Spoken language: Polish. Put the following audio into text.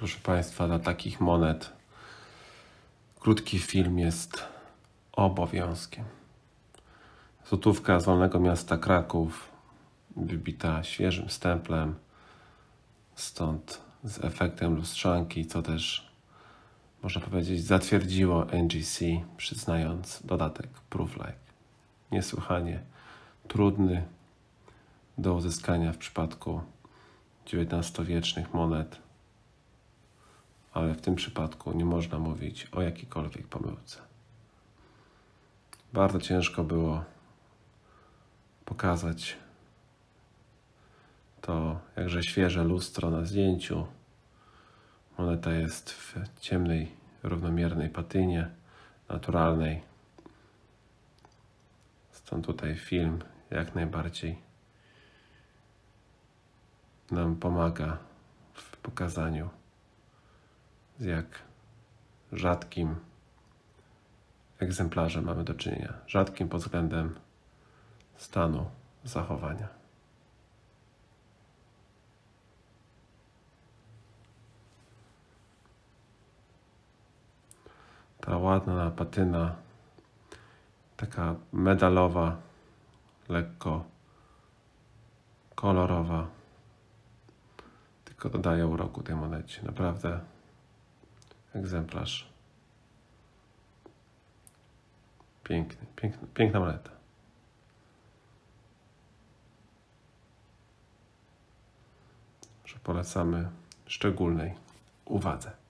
Proszę Państwa, dla takich monet krótki film jest obowiązkiem. Złotówka z wolnego miasta Kraków, wybita świeżym stemplem, stąd z efektem lustrzanki, co też można powiedzieć zatwierdziło NGC, przyznając dodatek Proof Like. Niesłychanie trudny do uzyskania w przypadku XIX-wiecznych monet, ale w tym przypadku nie można mówić o jakiejkolwiek pomyłce. Bardzo ciężko było pokazać to jakże świeże lustro na zdjęciu. Moneta jest w ciemnej, równomiernej patynie, naturalnej. Stąd tutaj film jak najbardziej nam pomaga w pokazaniu, z jak rzadkim egzemplarzem mamy do czynienia. Rzadkim pod względem stanu zachowania. Ta ładna patyna, taka medalowa, lekko kolorowa, tylko dodaje uroku tej monecie. Naprawdę egzemplarz piękny, piękna moneta. Że polecamy szczególnej uwadze.